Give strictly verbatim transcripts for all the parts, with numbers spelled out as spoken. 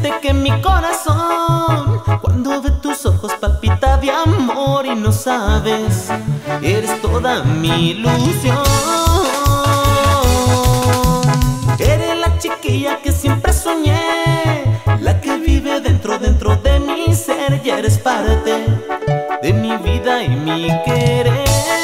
de que mi corazón, cuando ve tus ojos, palpita de amor. Y no sabes, eres toda mi ilusión. Eres la chiquilla que siempre soñé, la que vive dentro, dentro de mi ser. Y eres parte de mi vida y mi querer.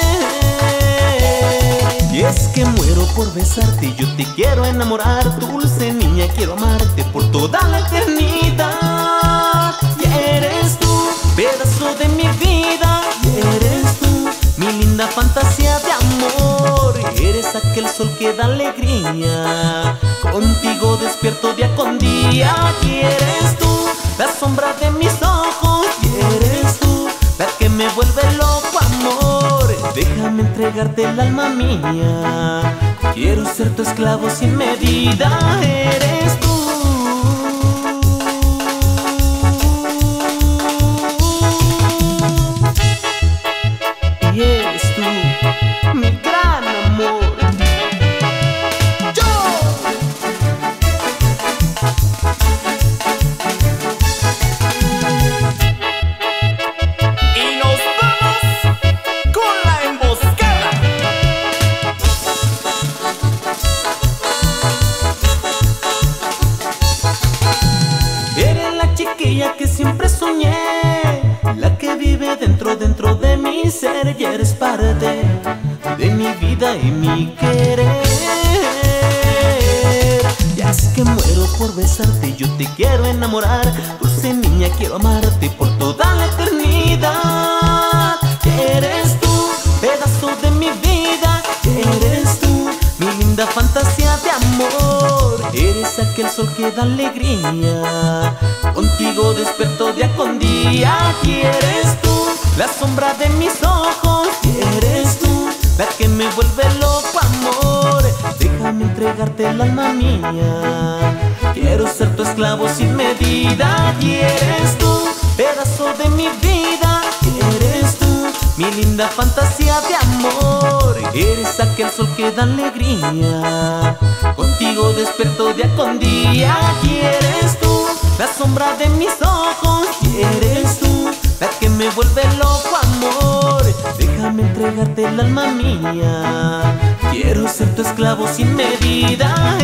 Y es que muero por besarte, yo te quiero enamorar. Dulce niña, quiero amarte por toda la eternidad. Y eres tú, pedazo de mi vida. Y eres tú, mi linda fantasía de amor. Eres aquel sol que da alegría, contigo despierto día con día. Y eres tú, la sombra de mis ojos. Y eres tú, la que me vuelve loco, amor. Déjame entregarte el alma mía, quiero ser tu esclavo sin medida. Eres tú. Y eres tú, mi gran amor. Chiquilla que siempre soñé, la que vive dentro, dentro de mi ser. Y eres parte de mi vida y mi querer. Ya es que muero por besarte, yo te quiero enamorar. Dulce niña, quiero amarte por toda la eternidad. Eres tú, pedazo de mi vida. Eres tú, mi linda fantasía de amor. Eres aquel sol que da alegría, contigo despierto día con día. Y eres tú, la sombra de mis ojos. Y eres tú, la que me vuelve loco, amor. Déjame entregarte el alma mía, quiero ser tu esclavo sin medida. Y eres tú, pedazo de mi vida. Y eres tú, mi linda fantasía de amor. Eres aquel sol que da alegría, contigo despierto día con día. Y eres tú, la sombra de mis ojos. Y eres tú, la que me vuelve loco, amor. Déjame entregarte el alma mía, quiero ser tu esclavo sin medida.